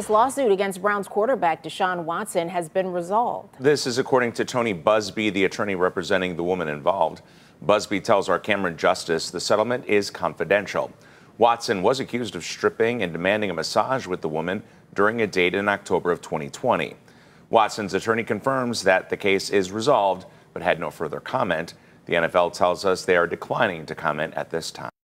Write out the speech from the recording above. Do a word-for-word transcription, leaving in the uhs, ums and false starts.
This lawsuit against Browns quarterback Deshaun Watson has been resolved. This is according to Tony Buzbee, the attorney representing the woman involved. Buzbee tells our Cameron Justice the settlement is confidential. Watson was accused of stripping and demanding a massage with the woman during a date in October of twenty twenty. Watson's attorney confirms that the case is resolved, but had no further comment. The N F L tells us they are declining to comment at this time.